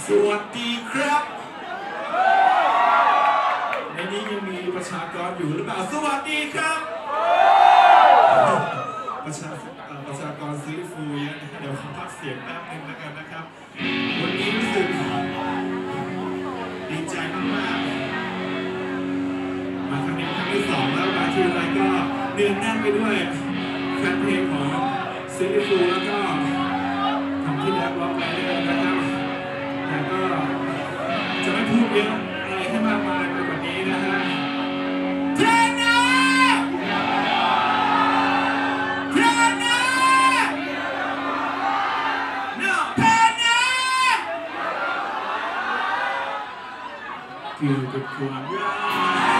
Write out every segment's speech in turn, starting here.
สวัสดีครับในนี้ยังมีประชากรอยู่หรือเปล่าสวัสดีครับประชากรซื้อฟูเยอะนะเดี๋ยวขอพักเสียงแป๊บนึงแล้วกันนะครับวันนี้รู้สึกดีใจมากๆมาครั้งนี้ครั้งที่2แล้วมาทีไรก็เดือนแน่นไปด้วยแฟนเพลงของซื้อฟูแล้วก็ทำที่แรกร้องไปเรื่อยนะครับแต่ก็จะไม่พูดเยอะอะไรให้มากมายไปกว่านี้นะฮะเทรนเนอร์เทรนเนอร์เทรนเนอร์คือกับความรัก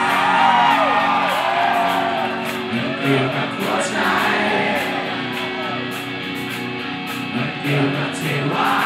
เกี่ยวกับหัวใจเกี่ยวกับเทวา